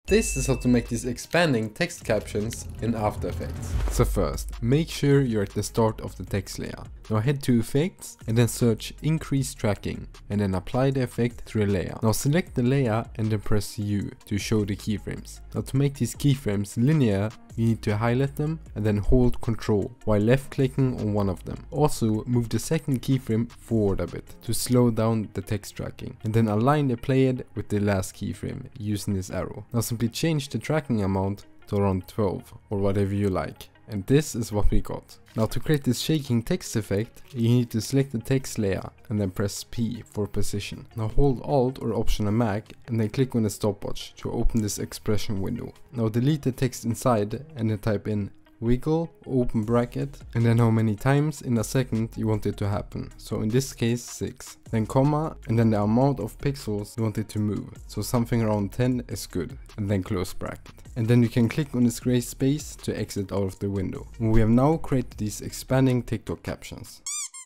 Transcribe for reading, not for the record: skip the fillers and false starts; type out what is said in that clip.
This is how to make these expanding text captions in After Effects. So first, make sure you're at the start of the text layer. Now head to Effects and then search Increase Tracking and then apply the effect to the layer. Now select the layer and then press U to show the keyframes. Now to make these keyframes linear, you need to highlight them and then hold Ctrl while left clicking on one of them. Also move the second keyframe forward a bit to slow down the text tracking and then align the playhead with the last keyframe using this arrow. Now simply change the tracking amount to around 12 or whatever you like. And this is what we got. Now to create this shaking text effect, you need to select the text layer and then press P for position. Now hold Alt or Option on Mac and then click on the stopwatch to open this expression window. Now delete the text inside and then type in wiggle, open bracket, and then how many times in a second you want it to happen. So in this case 6. Then comma, and then the amount of pixels you want it to move. So something around 10 is good, and then close bracket. And then you can click on this gray space to exit out of the window. And we have now created these expanding TikTok captions.